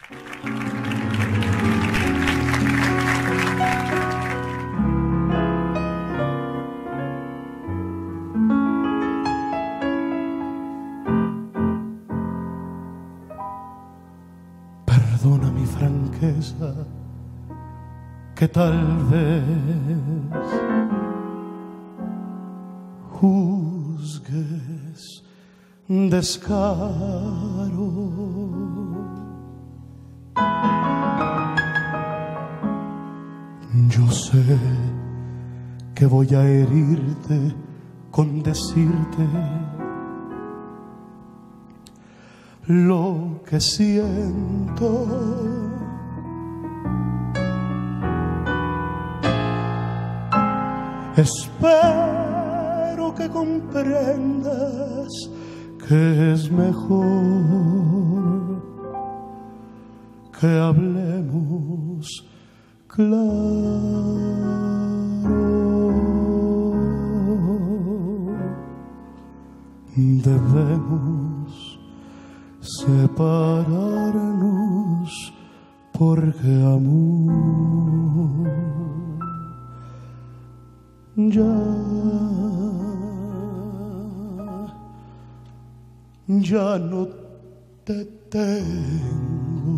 Perdona mi franqueza, que tal vez juzgues descaro. Yo sé que voy a herirte con decirte lo que siento. Espero que comprendas que es mejor que hablemos claro. Debemos separarnos porque amor ya no te tengo.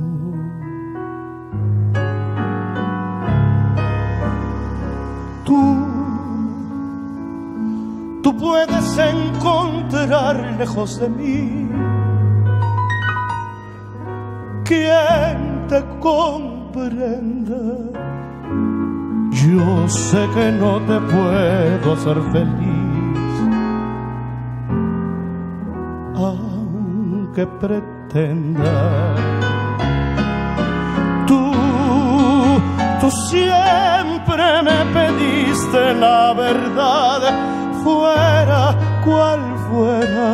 Tú puedes encontrar lejos de mí quien te comprenda. Yo sé que no te puedo hacer feliz, aunque pretenda. Tú siempre me pediste la verdad, fuera cual fuera.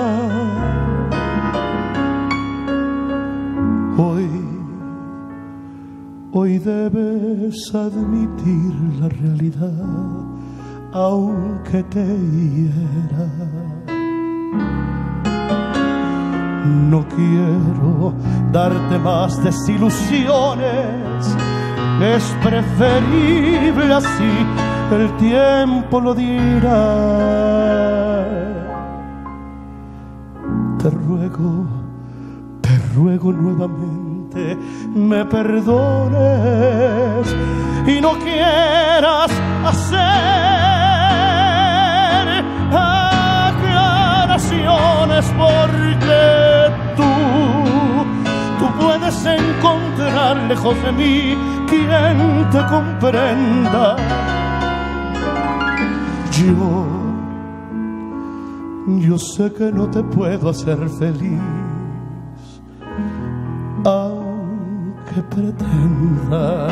Hoy debes admitir la realidad, aunque te hiera. No quiero darte más desilusiones, es preferible así, el tiempo lo dirá. Te ruego nuevamente me perdones y no quieras hacer aclaraciones, porque tú puedes encontrar lejos de mí quien te comprenda. Yo sé que no te puedo hacer feliz, aunque pretenda.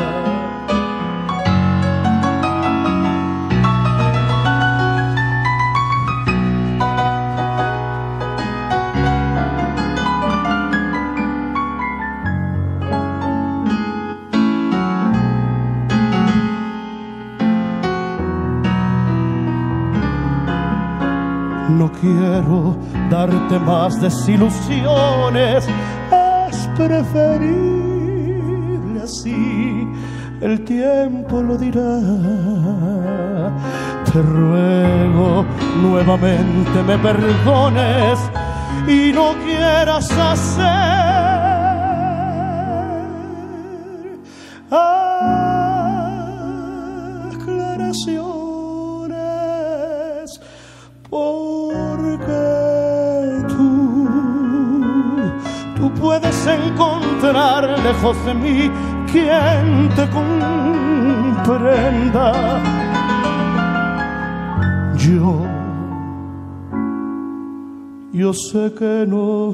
No quiero darte más desilusiones, es preferible así, el tiempo lo dirá. Te ruego nuevamente me perdones y no quieras hacer aclaraciones, porque tú puedes encontrar lejos de mí quien te comprenda. Yo sé que no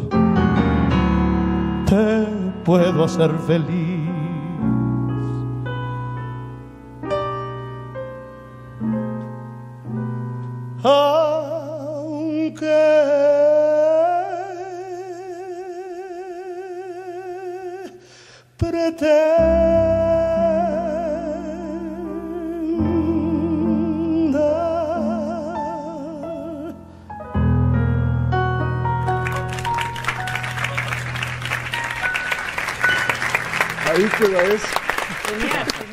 te puedo hacer feliz, Ahí quedó eso. Genial.